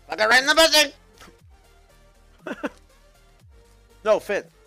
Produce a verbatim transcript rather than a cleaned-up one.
I got right in the pussy. No, Finn.